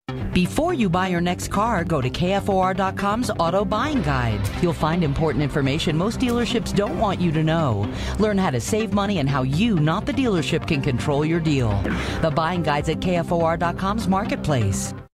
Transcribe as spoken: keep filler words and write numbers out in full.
Before you buy your next car, go to K F O R dot com's Auto Buying Guide. You'll find important information most dealerships don't want you to know. Learn how to save money and how you, not the dealership, can control your deal. The buying guide's at K F O R dot com's Marketplace.